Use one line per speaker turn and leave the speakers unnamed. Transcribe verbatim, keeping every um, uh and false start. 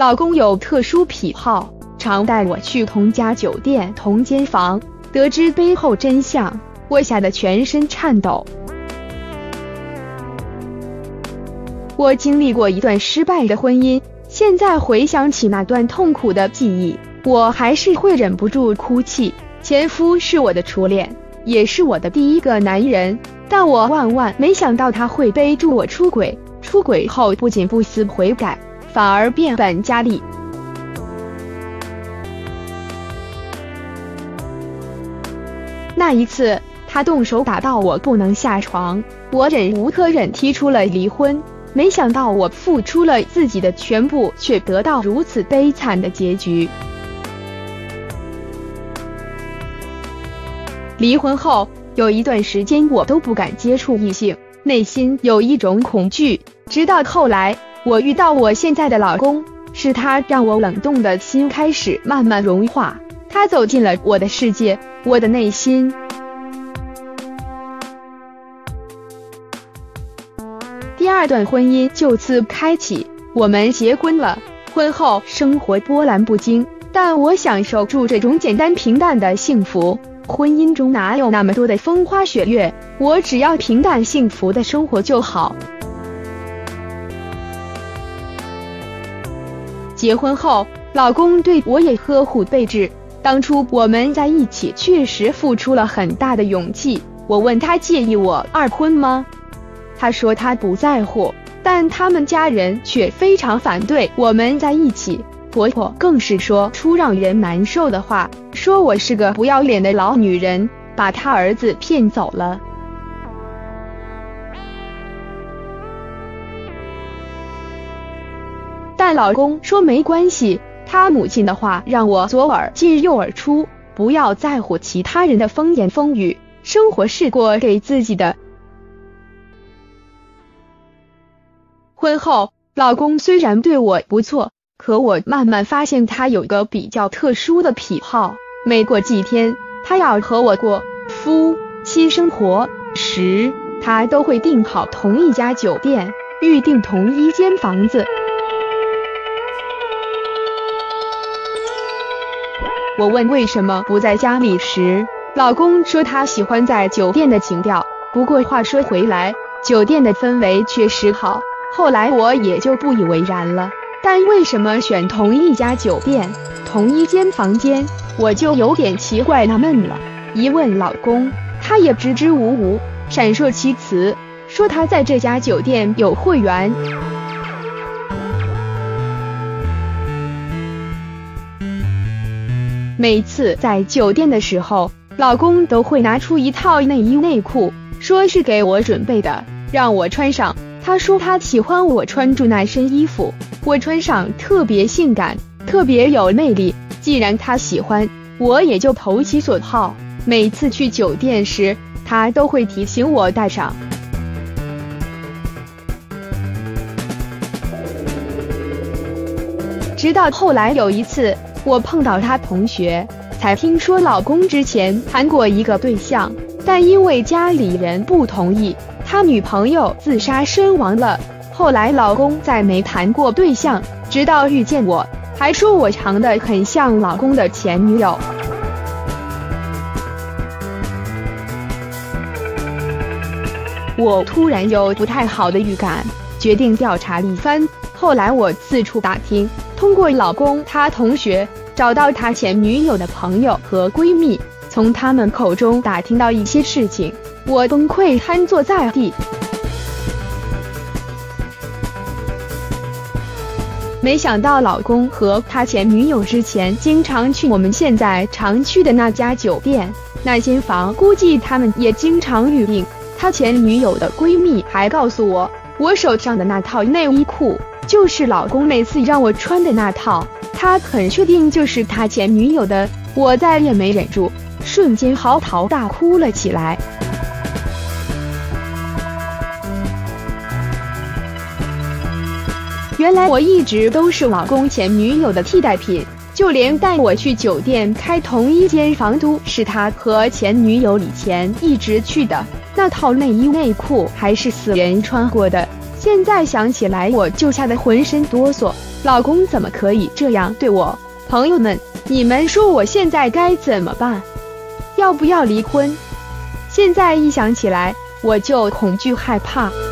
老公有特殊癖好，常带我去同家酒店同间房。得知背后真相，我吓得全身颤抖。我经历过一段失败的婚姻，现在回想起那段痛苦的记忆，我还是会忍不住哭泣。前夫是我的初恋，也是我的第一个男人，但我万万没想到他会背着我出轨。出轨后不仅不思悔改，反而变本加厉。那一次，他动手打到我不能下床，我忍无可忍提出了离婚。没想到我付出了自己的全部，却得到如此悲惨的结局。离婚后有一段时间我都不敢接触异性，内心有一种恐惧。直到后来我遇到我现在的老公，是他让我冷冻的心开始慢慢融化，他走进了我的世界，我的内心。第二段婚姻就此开启，我们结婚了。婚后生活波澜不惊，但我享受住这种简单平淡的幸福。婚姻中哪有那么多的风花雪月，我只要平淡幸福的生活就好。结婚后，老公对我也呵护备至。当初我们在一起确实付出了很大的勇气。我问他介意我二婚吗？他说他不在乎，但他们家人却非常反对我们在一起。婆婆更是说出让人难受的话，说我是个不要脸的老女人，把他儿子骗走了。但老公说没关系，他母亲的话让我左耳进右耳出，不要在乎其他人的风言风语，生活是过给自己的。婚后，老公虽然对我不错，可我慢慢发现他有个比较特殊的癖好，每过几天，他要和我过夫妻生活时，他都会订好同一家酒店，预订同一间房子。我问为什么不在家里时，老公说他喜欢在酒店的情调。不过话说回来，酒店的氛围确实好，后来我也就不以为然了。但为什么选同一家酒店，同一间房间，我就有点奇怪纳闷了。一问老公，他也支支吾吾，闪烁其词，说他在这家酒店有会员。每次在酒店的时候，老公都会拿出一套内衣内裤，说是给我准备的，让我穿上。他说他喜欢我穿着那身衣服，我穿上特别性感，特别有魅力。既然他喜欢，我也就投其所好。每次去酒店时，他都会提醒我带上。直到后来有一次，我碰到他同学，才听说老公之前谈过一个对象，但因为家里人不同意，他女朋友自杀身亡了。后来老公再没谈过对象，直到遇见我，还说我长得很像老公的前女友。我突然有不太好的预感，决定调查一番。后来我四处打听，通过老公他同学找到他前女友的朋友和闺蜜，从他们口中打听到一些事情，我崩溃瘫坐在地。没想到老公和他前女友之前经常去我们现在常去的那家酒店，那间房估计他们也经常预订。他前女友的闺蜜还告诉我，我手上的那套内衣裤就是老公每次让我穿的那套，他很确定就是他前女友的。我再也没忍住，瞬间嚎啕大哭了起来。原来我一直都是老公前女友的替代品，就连带我去酒店开同一间房都是他和前女友以前一直去的。那套内衣内裤还是死人穿过的，现在想起来我就吓得浑身哆嗦。 老公怎么可以这样对我？朋友们，你们说我现在该怎么办？要不要离婚？现在一想起来，我就恐惧害怕。